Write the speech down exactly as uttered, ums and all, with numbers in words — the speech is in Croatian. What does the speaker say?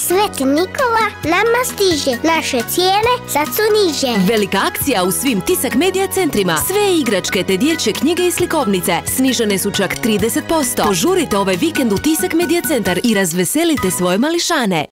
Sveti Nikola nama stiže, naše cijene sad su niže. Velika akcija u svim Tisak Media centrima. Sve igračke te dječje knjige i slikovnice snižene su čak trideset posto. Požurite ovaj vikend u Tisak Media centar i razveselite svoje mališane.